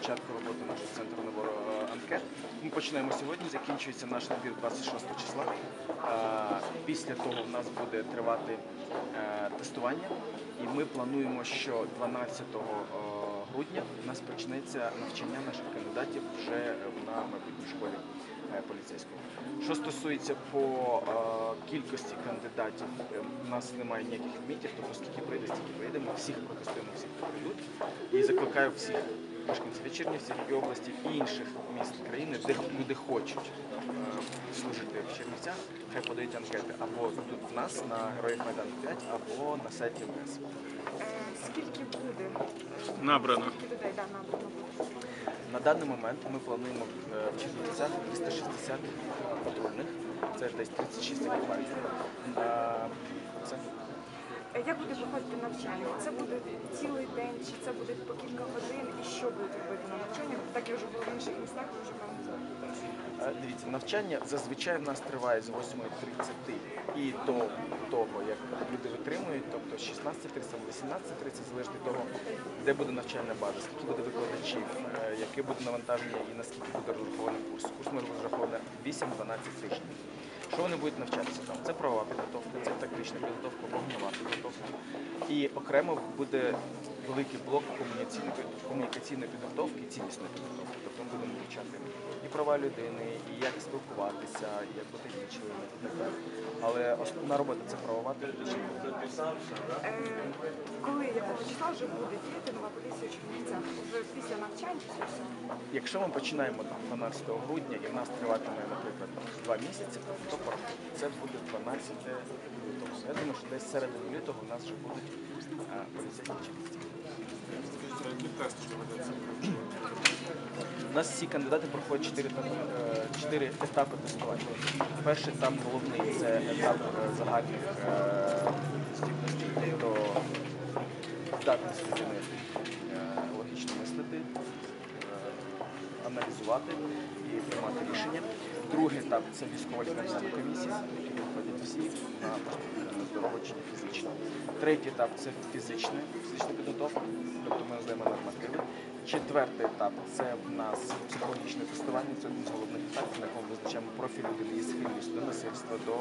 початку роботи нашого центру набору анкет. Ми починаємо сьогодні, закінчується наш набір 26 числа. Після того в нас буде тривати тестування, і ми плануємо, що 12 грудня у нас почнеться навчання наших кандидатів вже на майбутній школі поліцейського. Що стосується по кількості кандидатів, у нас немає ніяких лімітів, тобто скільки прийде, стільки прийде, ми всіх протестуємо, всіх прийдуть. І закликаю всіх мешканців і Чернівців, і області, і інших міст країни, де люди хочуть служити в Чернівцях, хай подають анкети або тут в нас на Героїв Майдану 5, або на сайті МВС. Скільки буде набрано? людей набрано? На даний момент ми плануємо в Чернівцях 360 патрульних, це десь 36 екіпажів. Як буде проходити навчання? Це буде цілий день, чи це буде по кілька годин, і що будуть робити на навчанні? Так як вже було в інших містах, ви вже певно знаєте. Дивіться, навчання зазвичай в нас триває з 8:30 і до того, як люди витримують, тобто 16:30 або 18:30, залежить від того, де буде навчальна база, скільки буде викладачів, яке буде навантаження і наскільки буде розрахований курс. Курс може бути розрахований 8-12 тижнів. Що вони будуть навчатися там? Це правова підготовка, це тактична підготовка, вогнева підготовка. І окремо буде великий блок комунікаційної підготовки і ціннісної підготовки. Тобто ми будемо вивчати і права людини, і як спілкуватися, і як бути вічливими, і так далі. Але основна робота – це правова тактична підготовка. Коли, якого числа вже буде діяти нова поліція у Чернівцях? Вже після навчання чи все? Якщо ми починаємо 12 грудня і в нас триватиме, наприклад, 2 місяці, то це буде 12 лютого. Я думаю, що десь середини лютого у нас вже будуть поліцейські Чернівці. Які тести доведеться? У нас всі кандидати проходять 4 етапи тестування. Перший етап головний – це етап загальних здібностей до здатності людини логічно мислити, аналізувати і приймати рішення. Другий етап – це військово-лікарські комісії, які проходять всі на здоровочення фізично. Третій етап – це фізична підготовка, тобто ми роздаємо нормативи. Четвертий етап – це в нас психологічне тестування, це один з головних етапів, на якому визначаємо профіль людини і схильність до насильства, до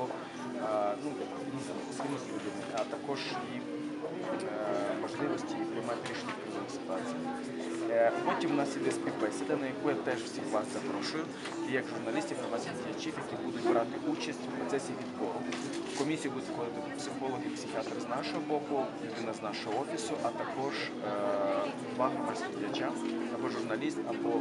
схильність людини, а також і можливості приймати рішення в кризових ситуаціях. Потім у нас іде співбесіда, на яку я теж всіх вас запрошую, і як журналістів, громадських діячів, які будуть брати участь в процесі відбору. В комісію будуть входити психологи, психіатри з нашого боку, людина з нашого офісу, а також 2 громадських діяча, або журналіст, або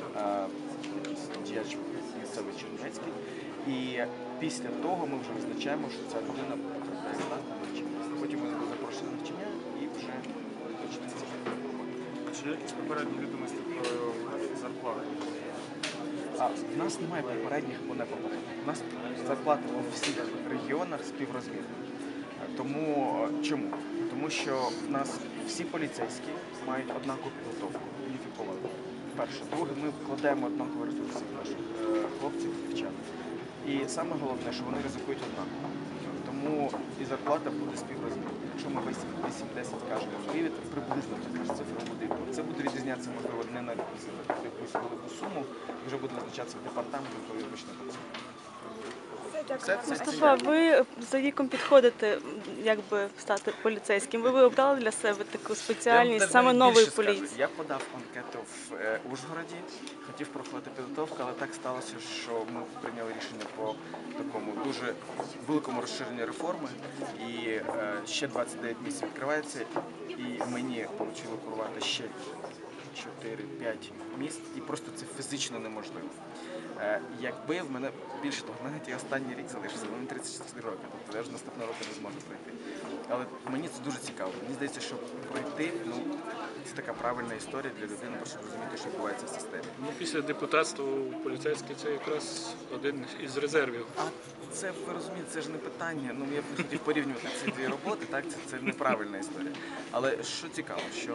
діяч місцевий чернівецький. І після того ми вже визначаємо, що ця людина потрапляє в нас на навчання. Потім ми будемо запрошені на навчання і вже почнеться. Чи є якісь попередні відомості про зарплату? В нас немає попередніх або не попередніх. У нас зарплати у всіх регіонах співрозмірні. Тому чому? Тому що в нас всі поліцейські мають однакову підготовку, уніфіковану. Перше. Друге, ми вкладаємо однакові ресурси в наших хлопців, дівчат. І саме головне, що вони ризикують однаково. Тому і зарплата буде співрозмірна. Якщо ми 8-10 кажемо в Києві, то приблизно така ж цифра буде. Це буде відрізнятися, можливо, не на якусь велику суму, і вже буде визначатися департамент, який почне працювати. Мустафа, ви за віком підходите, якби стати поліцейським. Ви обрали для себе таку спеціальність, саме нової поліції? Я подав анкету в Ужгороді, хотів проходити підготовку, але так сталося, що ми прийняли рішення по такому дуже великому розширенню реформи, і ще 29 місць відкривається, і мені вийшло курувати ще 4-5 міст, і просто це фізично неможливо. Якби в мене, більше того, в мене ті останній рік залишився, мені 34 роки, тобто я вже наступного року не зможу пройти. Але мені це дуже цікаво. Мені здається, що пройти, це така правильна історія для людини, щоб розуміти, що відбувається в системі. Після депутатства поліцейський це якраз один із резервів. А це, ви розумієте, це ж не питання. Я б хотів порівнювати ці дві роботи, так? Це неправильна історія. Але що цікаво, що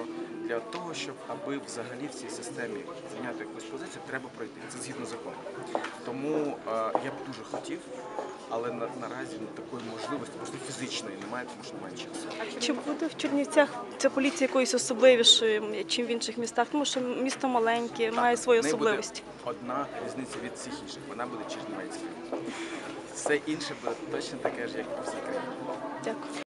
Для того, щоб аби взагалі в цій системі зайняти якусь позицію, треба пройти. Це згідно закону. Тому я б дуже хотів, але наразі такої можливості, просто фізичної немає, тому що немає часу. Чи буде в Чернівцях ця поліція якоюсь особливішою, ніж в інших містах? Тому що місто маленьке, має свої В неї особливості. буде одна різниця від всіх інших. Вона буде чернівецькою. Все інше буде точно таке ж, як і по всій країні. Дякую.